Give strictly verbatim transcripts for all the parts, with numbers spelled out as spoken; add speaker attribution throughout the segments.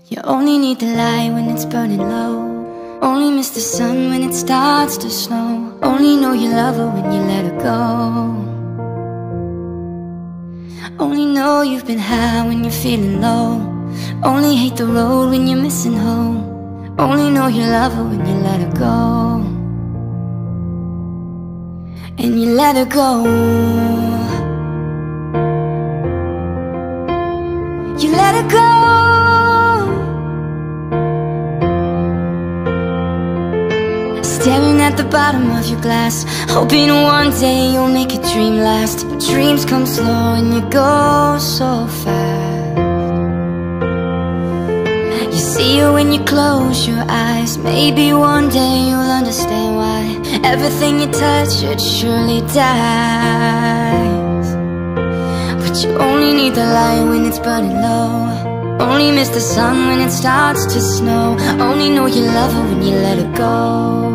Speaker 1: You only need the light when it's burning low. Only miss the sun when it starts to snow. Only know you love her when you let her go. Only know you've been high when you're feeling low. Only hate the road when you're missing home. Only know you love her when you let her go. And you let her go. You let her go. Staring at the bottom of your glass, hoping one day you'll make a dream last. But dreams come slow and you go so fast. You see her when you close your eyes. Maybe one day you'll understand why everything you touch, it surely dies. But you only need the light when it's burning low. Only miss the sun when it starts to snow. Only know you love her when you let her go.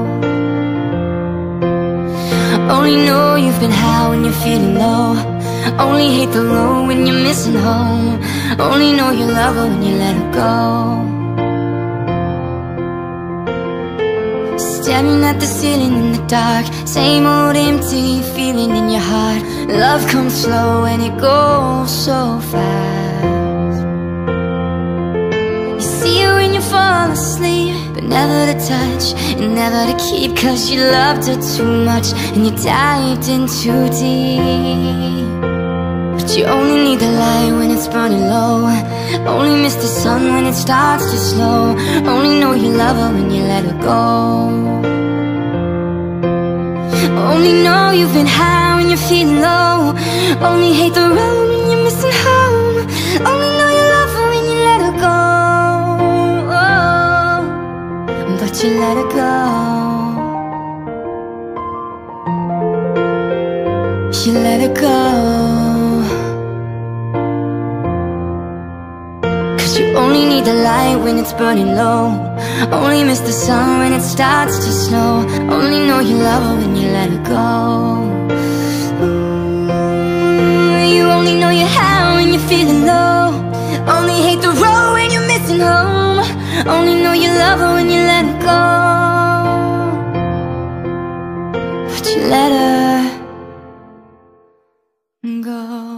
Speaker 1: Only know you've been high when you're feeling low. Only hate the road when you're missing home. Only know you love her when you let her go. Staring at the ceiling in the dark, same old empty feeling in your heart. Love comes slow and it goes so fast. You see her when you fall asleep, but never to touch and never to keep. Cause you loved her too much and you dived in too deep. But you only need the light when it's burning low. Only miss the sun when it starts to slow. Only know you love her when you let her go. Only know you've been high when you're feeling low. Only hate the road when you're missing home. Only know you love her when you let her go. Oh, but you let her go. You let her go. Cause you only need the light when it's burning low. Only miss the sun when it starts to snow. Only know you love her when you let her go. Ooh, you only know you're high when you're feeling low. Only hate the road when you're missing home. Only know you love her when you let her go. But you let her go.